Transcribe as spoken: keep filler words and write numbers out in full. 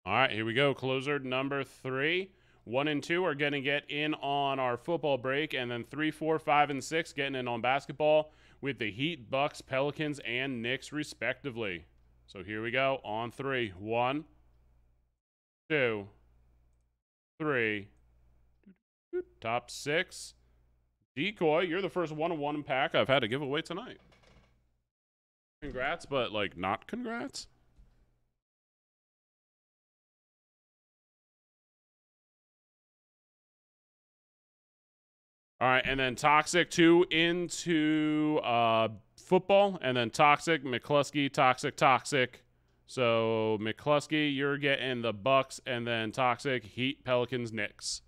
All right, here we go. Closer number three. One and two are going to get in on our football break, and then three, four, five, and six getting in on basketball with the Heat, Bucks, Pelicans, and Knicks, respectively. So here we go on three. One, two, three. Top six. Decoy, you're the first one-on-one pack I've had to give away tonight. Congrats, but, like, not congrats? All right, and then Toxic two into uh, football, and then Toxic, McCluskey, Toxic, Toxic. So McCluskey, you're getting the Bucks, and then Toxic, Heat, Pelicans, Knicks.